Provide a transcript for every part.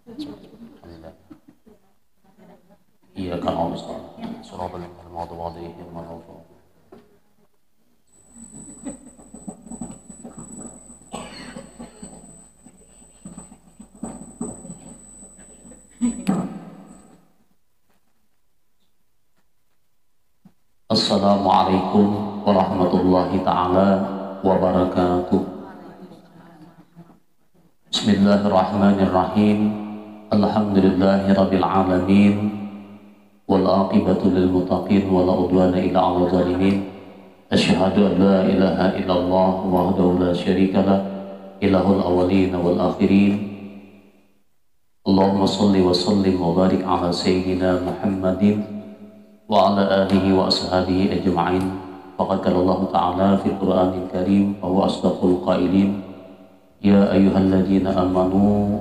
Alhamdulillah. Iya kan Allah surah al-maghdubi alaihim waladdallin. Assalamualaikum warahmatullahi taala wabarakatuh. Bismillahirrahmanirrahim. Alhamdulillahirabbil alamin. Wal aqibatu lil muttaqin wala udwana illa 'alal zalimin. Asyhadu an la ilaha illallah wahdahu la syarikalah ilahul awwalin wal akhirin. Allahumma shalli wa sallim wa barik ala sayyidina Muhammadin wa ala alihi wa ashabihi ajma'in. Faqad qala Allah Ta'ala fil Qur'anil Karim wa huwa asdaqul qailin. Ya ayyuhalladzina amanu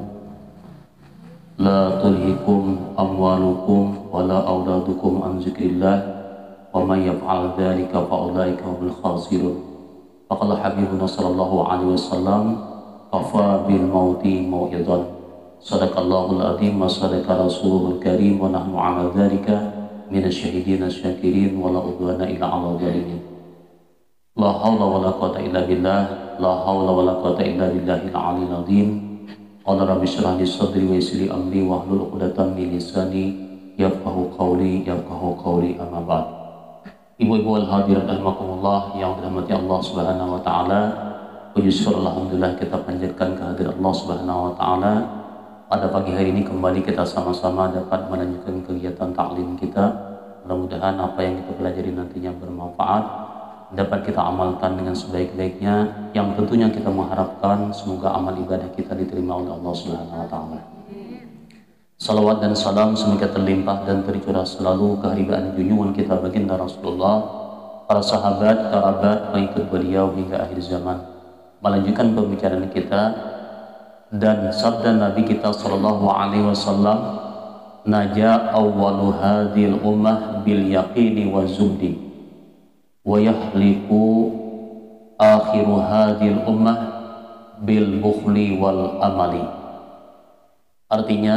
la tulhikum amwalukum wa la auladukum an dzikrillah wa may yaf'al dzalika fa ulaika humul khasirun. Faqala habibuna sallallahu alaihi wasallam kafa bil mauti mau'izan. Sadaqallahul azim wa sadaqa rasuluhul karim wa nahnu 'ala dzalika minasyahidina syakirin wa la udwana illa 'alal zalimin. La haula wa la quwwata illa billah. La haula wa la quwwata illa billahil 'aliyyil 'azim. Qala rabbi shrah li sadri wa yassir li amri wahlul 'uqdatam min lisani yafqahu qawli amma ba'd. Ibu-ibu wal hadirin rahimakumullah yang dirahmati Allah Subhanahu wa taala. Puji syukur alhamdulillah kita panjatkan kehadirat Allah Subhanahu wa taala. Pada pagi hari ini kembali kita sama-sama dapat melanjutkan kegiatan taklim kita. Mudah-mudahan apa yang kita pelajari nantinya bermanfaat, dapat kita amalkan dengan sebaik-baiknya, yang tentunya kita mengharapkan semoga amal ibadah kita diterima oleh Allah Subhanahu wa taala. Salawat dan salam semoga terlimpah dan tercurah selalu keharibaan junjungan kita baginda Rasulullah, para sahabat, kerabat, pengikut beliau hingga akhir zaman. Melanjutkan pembicaraan kita dan sabda Nabi kita sallallahu alaihi wasallam, naja awwalu hadhil ummah bil yaqini wa zubdi wa yahliku akhiru hadhil ummah bil bukhli wal amali. Artinya,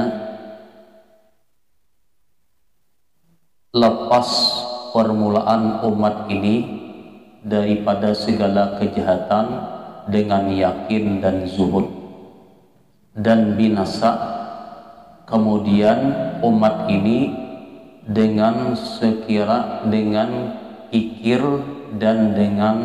lepas permulaan umat ini daripada segala kejahatan dengan yakin dan zuhud, dan binasa kemudian umat ini dengan kikir dan dengan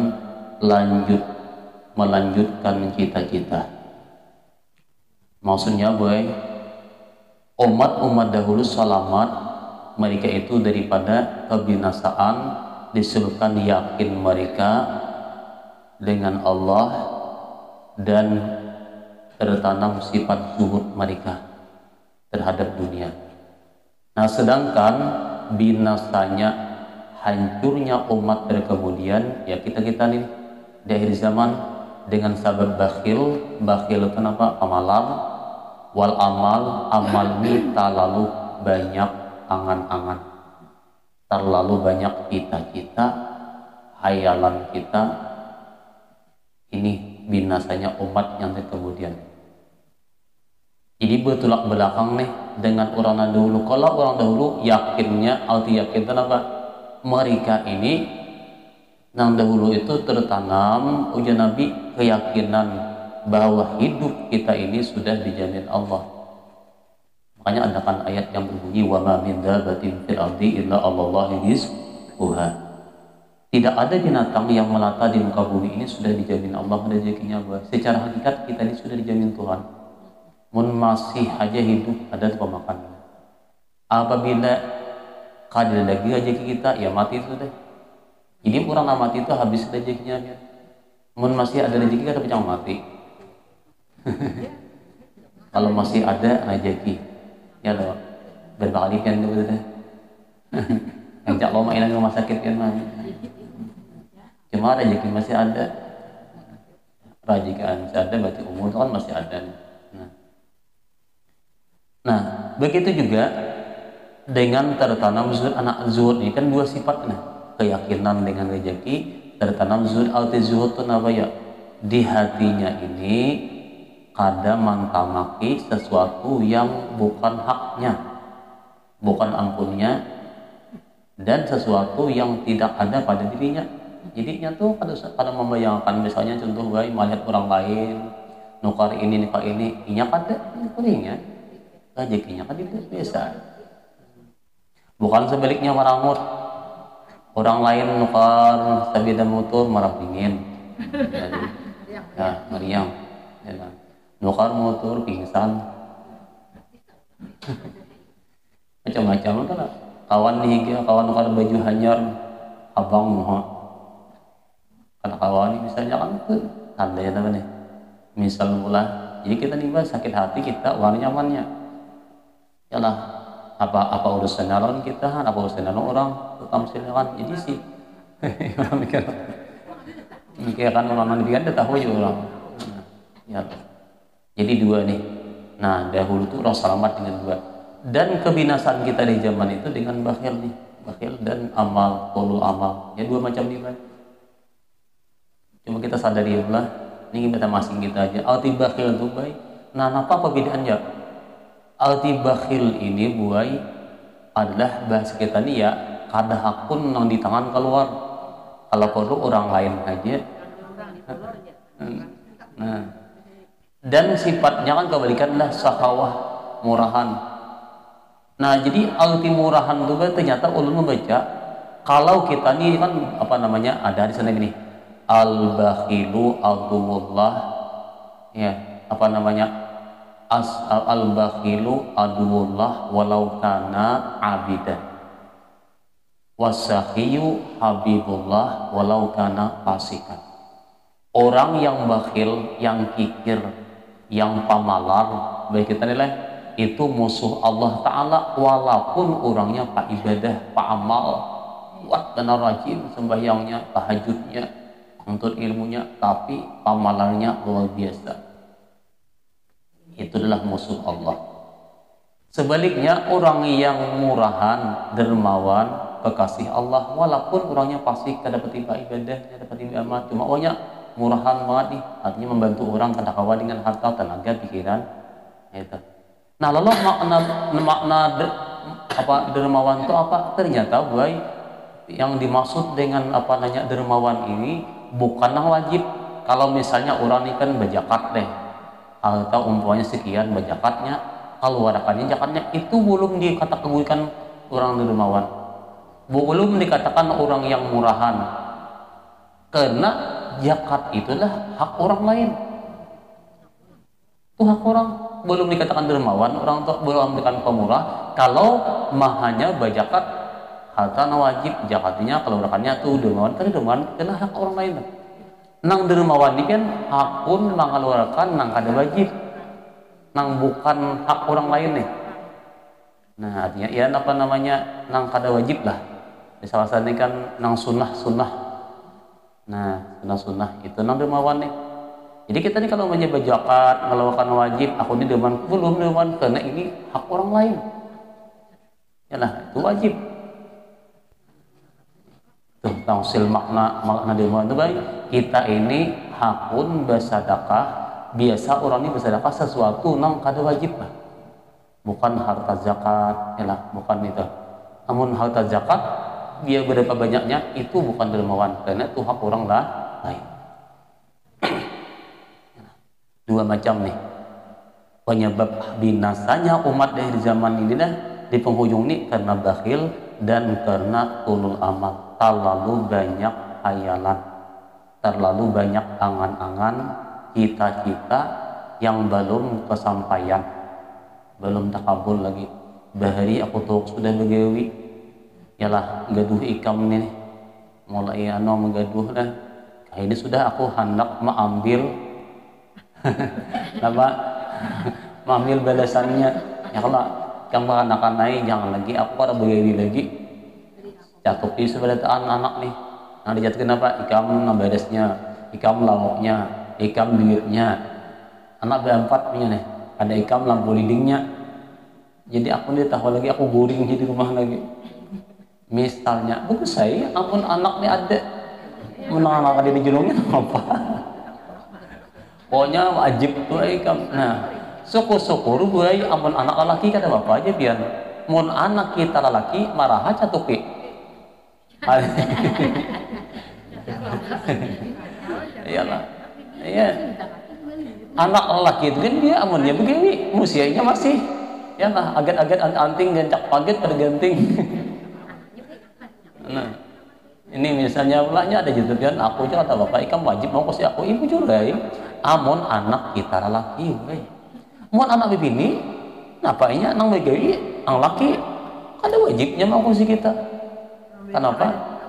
melanjutkan cita-cita. Maksudnya boy, umat-umat dahulu selamat, mereka itu daripada kebinasaan disebabkan yakin mereka dengan Allah dan tertanam sifat zuhud mereka terhadap dunia. Nah, sedangkan binasanya, hancurnya umat kemudian ya kita nih di akhir zaman dengan sabab bakhil itu apa? Amalan wal amal ini terlalu banyak angan-angan, terlalu banyak cita-cita, hayalan kita. Ini binasanya umat yang kemudian. Jadi bertolak belakang nih dengan orang dahulu. Kalau orang dahulu yakinnya, arti yakin itu apa? Mereka ini yang dahulu itu tertanam ujian Nabi keyakinan bahwa hidup kita ini sudah dijamin Allah. Makanya ada kan ayat yang berbunyi wa ma min dabbatin fil ardi illa Allahu rizquha. Tidak ada binatang yang melata di muka bumi ini sudah dijamin Allah rezekinya. Secara hakikat kita ini sudah dijamin Tuhan. Mun masih aja hidup ada pemakan. Apabila kada lagi rezeki kita, ya mati sudah. Jadi orang mati itu habis rezekinya. Mun masih ada rezeki kita jangan mati. Kalau masih ada rezeki, ya loh, berbalik kan itu deh. Yang lama hilang rumah sakit kan mah. Cuma rezeki masih ada. Rezeki masih ada, berarti umur kan masih ada. Nah, begitu juga dengan tertanam zuhud. Anak zuhud ini kan dua sifat, keyakinan dengan rezeki, tertanam zuhud. Arti zuhud itu apa ya? Di hatinya ini kada mantamaki sesuatu yang bukan haknya, bukan ampunnya, dan sesuatu yang tidak ada pada dirinya. Jadinya tuh kada membayangkan misalnya contoh baik melihat orang lain nukar ini nukar ini, inya kada kurinya, rezekinya kan itu biasa. Bukan sebaliknya marangut, orang lain nukar sabida motor marah dingin, ya meriang, ya, nukar motor pingsan, macam-macam kan. Kawan nih, kawan nukar baju hanyar, abang moha, karena kawan ini misalnya kan tuh tanda ya namanya. Misal pula, jadi kita nih sakit hati kita warnanya nyamannya, yalah apa urusan naron kita, apa urusan naron orang, tamsil kan, jadi sih, orang mikirkan orang demikian, dia tahu juga orang, ya. Jadi dua nih, nah dahulu tuh orang selamat dengan dua, dan kebinasaan kita di zaman itu dengan bakhil nih, bakhil dan amal, tolul amal, ya dua macam nih, cuma kita sadari ya lah. Ini kita masing kita aja. Arti bakhil itu baik. Nah, apa perbedaannya? Arti bakhil ini buai adalah bahasa kita nih ya kada hakun yang di tangan keluar. Kalau perlu orang lain aja. Nah, dan sifatnya kan kebalikanlah sakawah, murahan. Nah, jadi arti murahan itu ternyata ulun membaca kalau kita nih kan apa namanya ada di sana gini. Al-bakhilu aduwullah, ya apa namanya, al-bakhilu aduwullah walau kana abidan, wasakhiyu habibullah walau kana fasikan. Orang yang bakhil, yang kikir, yang pamalar, baik kita nilai itu musuh Allah Ta'ala walaupun orangnya pak ibadah, pak amal, kuat dan rajin sembahyangnya, tahajudnya, untuk ilmunya, tapi pamalarnya luar biasa. Itu adalah musuh Allah. Sebaliknya orang yang murahan, dermawan, kekasih Allah, walaupun orangnya pasti kada dapat ibadah, dapat amal, cuma orangnya murahan banget nih, artinya membantu orang kada kawa dengan harta, tenaga, pikiran, itu. Nah, lalu makna dermawan itu apa? Ternyata baik yang dimaksud dengan apa namanya dermawan ini bukanlah wajib. Kalau misalnya orang ini kan berzakat deh, atau umpamanya sekian berzakatnya, kalau warakannya zakatnya itu belum dikatakan orang dermawan, belum dikatakan orang yang murahan, karena zakat itulah hak orang lain, itu hak orang, belum dikatakan dermawan, orang tuh belum dikatakan pemurah. Kalau mahanya berzakat harta wajib zakatnya, kalau warakannya tuh dermawan, kan dermawan kena hak orang lain. Nang dermawan ini kan hakun nang keluarkan nang kada wajib, nang bukan hak orang lain nih. Nah artinya ya apa namanya nang kada wajib lah. Salah satu kan nang sunnah. Nah sunnah itu nang dermawan nih. Jadi kita nih kalau menjaga zakat, melakukan wajib, aku ini dermawan, belum dermawan karena ini hak orang lain. Yalah itu wajib. Tuh tausil makna dermawan itu baik. Kita ini hakun bersedekah, biasa orang ini bersedekah sesuatu nang kada wajib lah, bukan harta zakat, yalah bukan itu. Namun harta zakat dia berapa banyaknya itu bukan dermawan karena itu hak orang lain. Dua macam nih penyebab binasanya umat dari zaman ini dah di penghujung ini karena bakhil dan karena tulul amal. Terlalu banyak hayalan, terlalu banyak angan-angan, cita-cita yang belum kesampaian, belum takabul lagi. Bahari aku tuh sudah begawi, yalah gaduh ikam nih, mulai menggaduh dah. Ini sudah aku hendak mengambil, apa? Mengambil balasannya. Ya kalau kamu anak-anak naik jangan lagi, aku pada begawi lagi. Jatuh di sebelah anak-anak nih. Nah dijatuhkan apa? Ikam nabadasnya, ikam lauknya, ikam duitnya. Anak berempat punya nih. Ada ikam lampu lindingnya. Jadi aku dia tahu lagi aku boring di rumah lagi. Misalnya, bukan saya, ampun anak nih ada. Menang-menang di julungnya apa? Pokoknya wajib tuh ikam. Nah, syukur-syukur gue amun anak lelaki kata bapak aja biar mun anak kita lelaki marah aja tuh ki. Iyalah. Iya. Anak lelaki itu kan dia amunnya begini, usianya masih ya lah agak-agak anting gancak paget pada ganting. Nah, ini misalnya ulahnya ada gitu kan, aku aja kata bapak ikam wajib mau kasih aku ibu juga amun anak kita lelaki mun anak bini napainya nang begawi ang laki ada wajibnya mau kasih kita. Kenapa?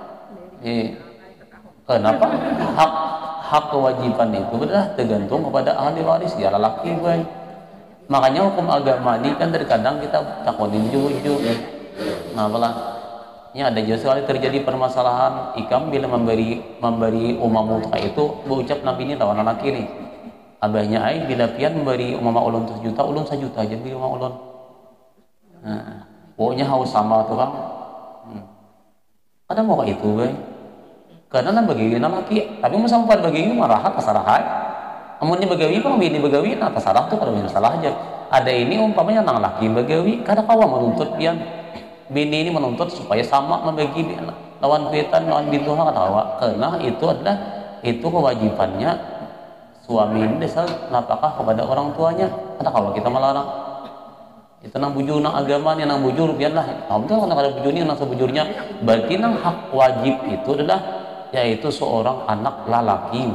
Kenapa? Hak kewajiban itu adalah tergantung kepada ahli waris dia lelaki makanya hukum agama ini kan terkadang kita takutin jujur. Nah malah ini ada juga sekali terjadi permasalahan ikam bila memberi umam muta itu berucap nabi ini lawan lelaki nih abahnya ai bila pian memberi umam ulun 1 juta ulun 1 juta aja beli umam ulun. Nah pokoknya harus sama tuh kan. Ada mau kayak itu karena nan bagawi laki tapi masa empat bagawi marahat tasarahat amunnya bagawi pang bini bagawi nah tasarah tuh kalau salah aja ada ini umpamanya nang laki bagawi kada kawa menuntut pian bini ini menuntut supaya sama membagi lawan kuitan lawan bintu kata kawa karena itu adalah itu kewajibannya suami ini desa napakah kepada orang tuanya kata kawa kita melarang itu nang bujur nang agama nang bujur pian lah alhamdulillah kalau ada bujurnya nang sebujurnya berarti nang hak wajib itu adalah yaitu seorang anak lelaki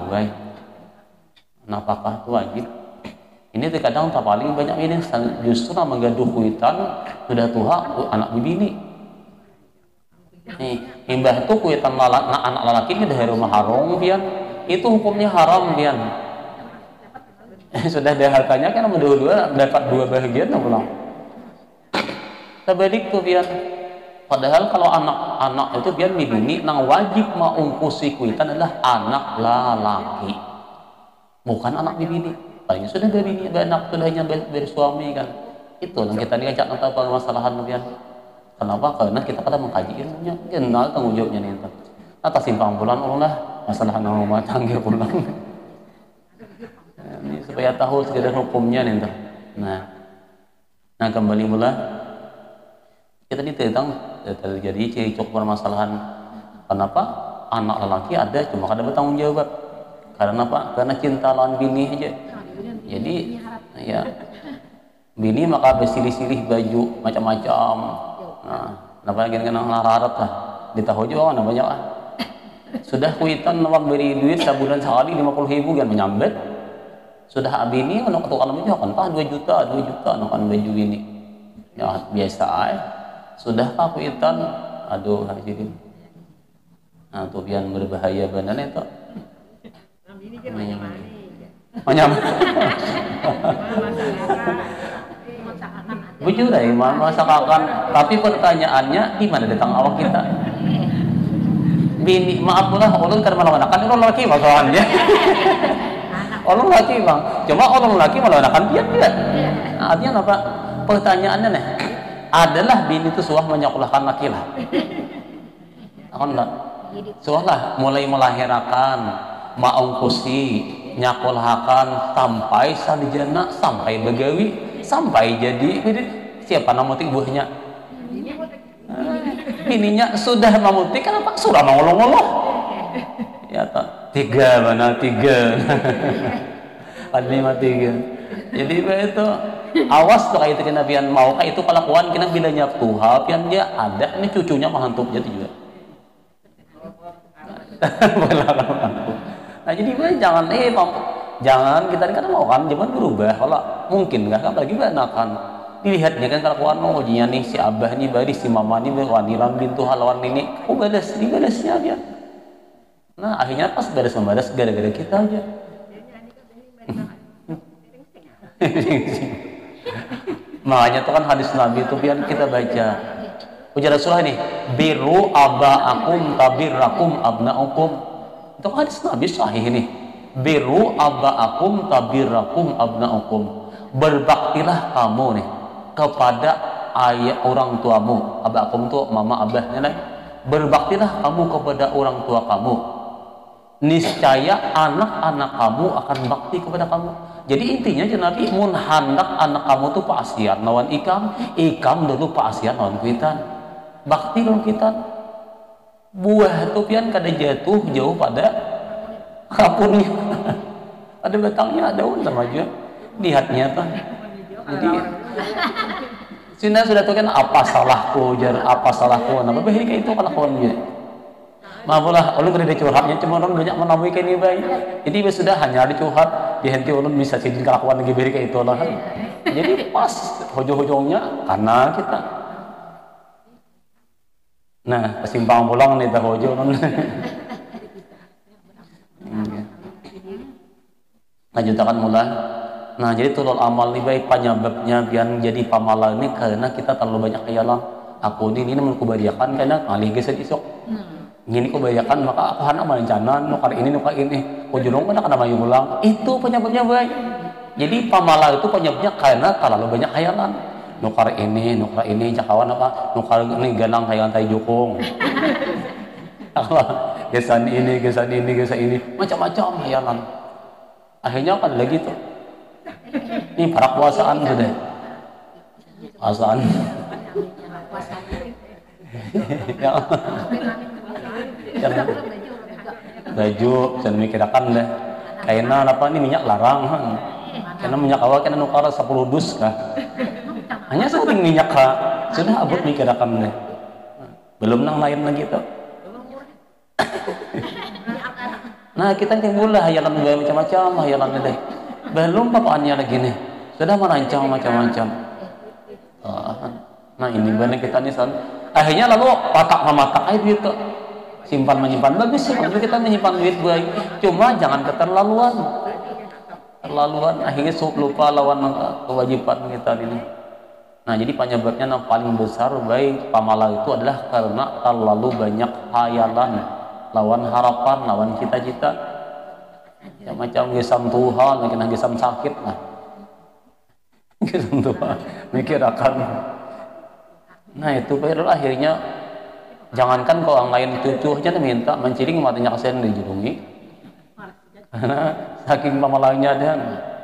apakah itu wajib ini terkadang tak paling banyak ini justru menggaduh kuitan sudah tua anak bini nih imbah itu kuitan anak lelaki ini dari rumah haram pian itu hukumnya haram pian sudah ada hartanya kan dua dapat 2 bahagian pulang terbalik tuh pian. Padahal kalau anak-anak itu biar bini nang wajib maungkusi kuitan adalah anak lelaki, bukan anak bini. Paling sudah bini anak sudah hanya bersuami kan. Itu yang kita diajak tentang permasalahan kemudian. Kenapa? Karena kita kadang mengkaji ilmunya, kenal tanggung jawabnya nih. Atas simpang bulan Allah masalah nang rumah tangga pulang. Ini supaya tahu segala hukumnya nih. Nah kembali mula kita ini tentang terjadi ciri-ciri permasalahan kenapa anak lelaki ada cuma kada bertanggung jawab karena apa? Karena cinta lawan bini aja jadi ya bini maka bersilih-silih baju macam-macam kenapa lagi kena larat lah ditahu juga namanya sudah kuitan nawak beri duit sebulan sekali 50.000 kan menyambet sudah bini anak ketukan aja kan 2 juta akan baju bini ya biasa sudah aku itan aduh hadirin nah tuh pian berbahaya benar itu menyambut bujur deh masakan tapi pertanyaannya di mana datang awak kita bini maaf lah ulun karena melakukan orang laki masalahnya orang laki bang cuma orang laki melakukan dia tidak artinya apa pertanyaannya nih adalah bini itu suah menyekolahkan laki lah akon lah suah lah mulai melahirkan maungkusi nyakolahkan sampai sarjana sampai begawi sampai jadi siapa namutik buahnya bininya sudah namutik kenapa surah ngolong-ngolong ya tak 3 mana 3 ada 5 3 jadi itu awas tuh kayak itu kena pian mau kayak itu kelakuan kena bilanya Tuhan pian dia ada ini cucunya mahantup jadi juga nah jadi jangan jangan kita kan mau kan zaman berubah kalau mungkin nggak kan lagi banakan dilihatnya kan kelakuan ujinya nih si abah nih bari si mama nih waniran bintu halawan ini dibalasnya dia nah akhirnya pas balas gara-gara kita aja makanya tuh kan hadis Nabi itu biar kita baca ujar Rasulullah nih biru abaakum tabirrakum abnaukum itu kan hadis Nabi sahih nih biru abaakum tabirrakum abnaukum berbaktilah kamu nih kepada ayah orang tuamu abaakum tuh mama abahnya nih berbaktilah kamu kepada orang tua kamu niscaya anak-anak kamu akan bakti kepada kamu. Jadi intinya Nabi mun handak anak kamu tuh paasian lawan ikam dulu paasian lawan kuitan. Bakti lawan kuitan. Buah tuh pian kada jatuh jauh pada kapurnya. Ada batangnya, daun sama aja. Lihatnya tuh. Jadi Sina sudah tahu kan apa salahku, apa salahku, nama bahaya kayak itu kalau kawan dia. Maaflah, ulun kada curhatnya cuma orang banyak menemui kayak ini baik. Jadi sudah hanya ada curhat, dihenti ulun bisa sidin kelakuan lagi beri kayak itu lah. Jadi pas hojong-hojongnya karena kita. Nah, kesimpang pulang nih tak hojo ulun. Lanjutkan mulai. Nah, jadi tulul amal ini baik penyebabnya biar jadi pamalah ini karena kita terlalu banyak khayalan. Aku ini menkubayarkan karena kali geser isok. Gini kubayarkan maka aku hendak merencana nukar ini. Ujung mana kena mayu ulang. Itu penyebabnya baik. Jadi pamalah itu penyebabnya karena terlalu banyak khayalan. Nukar ini, jakawan apa? Nukar ini ganang khayalan tai jukung. Gesan ini, macam-macam khayalan. Akhirnya kan lagi tuh. Ini para kuasaan sudah. Kuasaan. Ya. Baju jangan mikirkan deh. Kayaknya apa ini minyak larang. Karena minyak awal kena nukar 10 dus kah. Hanya sebuting minyak kah. Sudah abut mikirkan deh. Belum nang lain lagi tuh. Nah kita timbul lah hayalan macam-macam hayalan deh. Belum papaannya lagi nih, sudah merancang macam-macam. Nah ini benar kita nih akhirnya lalu patak mematak aja gitu, simpan menyimpan bagus sih, kalau kita menyimpan duit baik, cuma jangan keterlaluan, akhirnya lupa lawan kewajiban kita ini. Nah jadi penyebabnya yang paling besar baik pamalah itu adalah karena terlalu banyak hayalan, lawan harapan, lawan cita-cita. Ya macam gesam Tuhan, mungkin gesam sakit lah. Gesam Tuhan, mikir akan. Nah itu baru akhirnya jangankan kau orang lain cucu aja minta menciring matanya kasihan dijulungi. Karena saking pamalangnya dan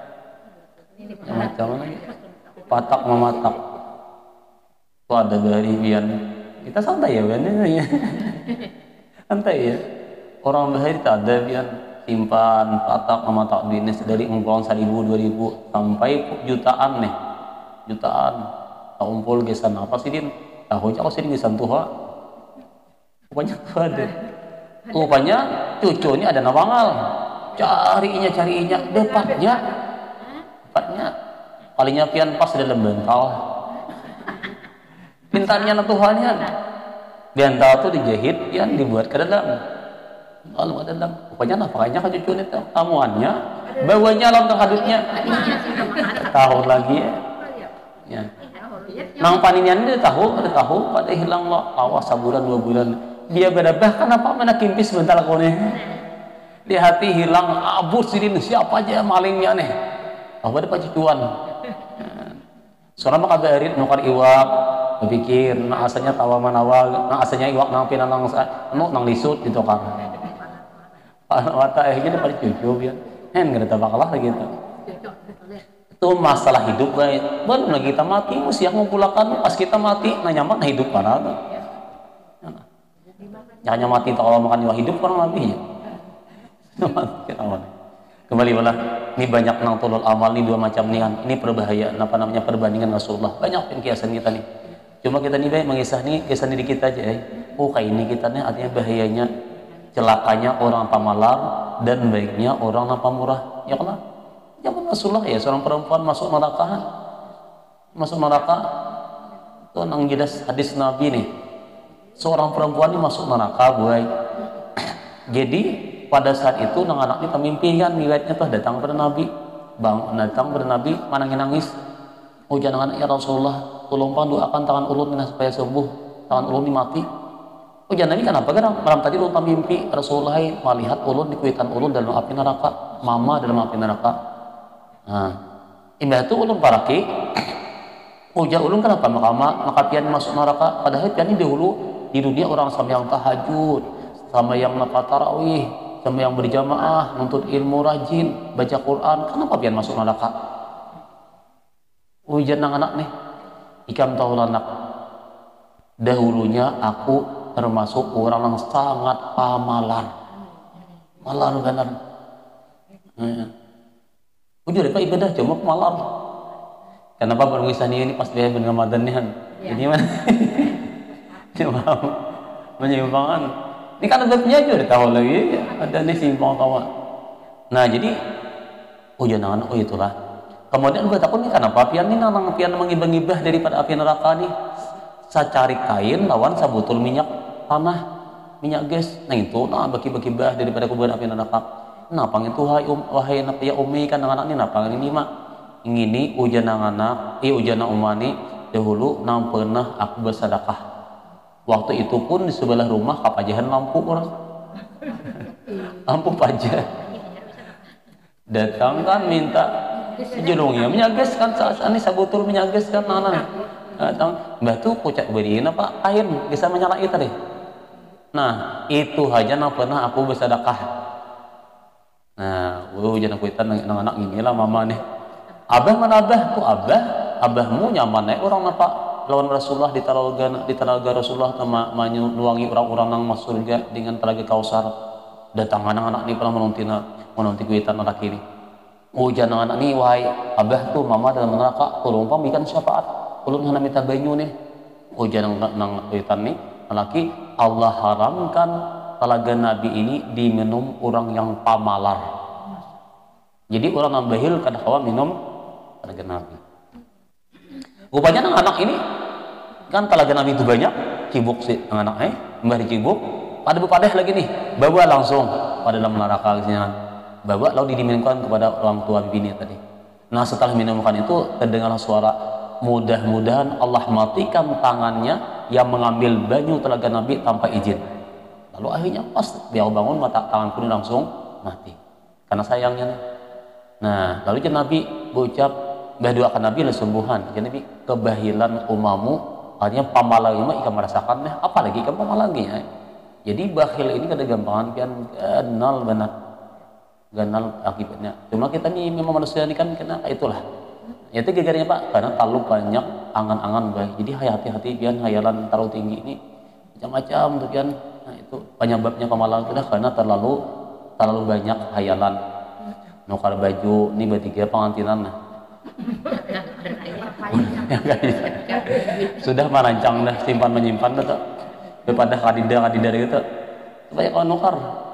macam lagi patak mematak. Itu ada dari bian. Kita santai ya bian ya. Santai ya. Orang bahari tak ada bian. Simpan patak mematak dinis dari ngumpulkan 1.000, 2.000 sampai jutaan nih, jutaan. Tak kumpul gesan apa sih din? Tahu aja sih gesan tuha. Rupanya tuh ada. Rupanya cucu ini ada nawangal. Carinya, dapatnya. Kalinya pian pas dalam bental. Pintarnya Tuhannya. Bental tuh dijahit, pian dibuat ke dalam. Lalu ada dalam, pokoknya napakanya kan cucu ini tamuannya, bawanya lawan hadutnya, tahun lagi ya. Nang paninian dia tahu, pada hilang lo, awas sebulan 2 bulan, dia berabah kenapa mana kimpis bentar kau nih, di hati hilang, abus sidin siapa aja malingnya nih, apa ada pacuan, soalnya maka berit nukar iwak, berpikir, nah asalnya tawa manawal, nah asalnya iwak nang pinan nang lisut gitu kan. Mata gini pada cucu ya, nggak ada bakalah gitu. Itu masalah hidup baik. Belum lagi kita mati, mesti yang ngumpulakan. Pas kita mati, nanya mana hidup mana? Hanya mati tak kalau makan jiwa hidup orang lebih ya. Kembali malah, ini banyak nang tulul amal ini 2 macam nih kan. Ini perbahayaan apa namanya perbandingan Rasulullah. Banyak kiasan kita nih. Cuma kita nih baik mengisah nih kiasan diri kita aja. Oh kayak ini kita nih artinya bahayanya. Celakanya orang pamalar dan baiknya orang pamurah. Ya kan? Ya kan Rasulullah ya seorang perempuan masuk neraka. Itu nang jelas hadis Nabi nih. Seorang perempuan ini masuk neraka baik. Jadi pada saat itu nang anak ini mimpi kan riwayatnya tuh datang kepada Nabi. Datang kepada Nabi manangin nangis. Oh jangan ya Rasulullah, tolong doakan tangan ulun supaya sembuh. Tangan ulun ini mati. Oh jangan Nabi kenapa kan malam tadi ulun mimpi Rasulullah melihat ulun dikuitan ulun dalam api neraka, mama dalam api neraka. Nah, imbah itu ulun paraki. Ujar ulun kenapa maka pian masuk neraka? Padahal pian ini dahulu di dunia orang sama yang tahajud, sama yang napa tarawih, sembahyang berjamaah, nuntut ilmu rajin, baca Quran, kenapa pian masuk neraka? Ujian anak nih, ikam tahu anak. Dahulunya aku termasuk orang yang sangat pamalan, malar benar. Ujur apa ibadah cuma malar. Kenapa berwisah ini pas dia bulan Ramadan nih? Jadi mana? Cuma menyimpangan. Ini kan ada penyaja udah tahu lagi, ada nih simpang tawa. Nah jadi, jangan itulah. Kemudian gue takut nih kenapa pian nih nang pian mengibah-ngibah daripada api neraka nih. Saya cari kain lawan sabutul minyak tanah, minyak gas. Nah itu, bagi-bagi bah daripada kuburan api neraka. Nah, itu wahai ya umi kan anak ini napa ini mak. Ini ujian anak, ujian umani dahulu nang pernah aku bersedekah. Waktu itu pun di sebelah rumah kapajahan lampu orang, lampu pajak. Datang kan minta judungnya minyak gas kan saat ini sabutul minyak gas kan nana. Datang mbah tuh kocak beriin apa air bisa menyala itu deh. Nah itu aja nang pernah aku bersedekah. Nah, jangan aku itan anak inilah mama nih. Abah mana abah? Tuh abahmu nyaman orang apa? Lawan Rasulullah di telaga Rasulullah sama menyuangi orang-orang yang masuk surga dengan telaga Kausar. Datang anak-anak ini pernah menunti kuitan anak ini. Jangan anak ini wahai abah tuh mama dalam neraka tolong pamikan syafaat. Ulun hana minta banyu nih. Jangan nang kuitan nih laki Allah haramkan telaga Nabi ini diminum orang yang pamalar. Jadi orang yang bahil kada kawa minum telaga Nabi. Rupanya anak ini kan telaga Nabi itu banyak, cibuk si anak mbah dicibuk, pada lagi nih, bawa langsung pada dalam neraka kesini. Bawa lalu diminumkan kepada orang tua bini tadi. Nah setelah minumkan itu terdengarlah suara, mudah-mudahan Allah matikan tangannya yang mengambil banyu telaga Nabi tanpa izin. Lalu akhirnya pas dia bangun mata tangan pun langsung mati karena sayangnya nih. Nah lalu Nabi berucap, doakan Nabi lesumbuhan. Jadi Nabi kebahilan umamu artinya pamalang ini ikan merasakan apalagi ikan pamalangnya. Jadi bakhil ini kada gampangan pian ganal akibatnya. Cuma kita nih memang manusia ini kan kena itulah. Itu gegarnya Pak karena terlalu banyak angan-angan baik. Jadi hati-hati pian hayalan terlalu tinggi ini macam-macam tuh pian. Nah itu penyebabnya pamalang itu karena terlalu banyak hayalan. Nukar baju ini bertiga pengantinan sudah merancang dah simpan menyimpan tuh daripada kadida gitu banyak orang nukar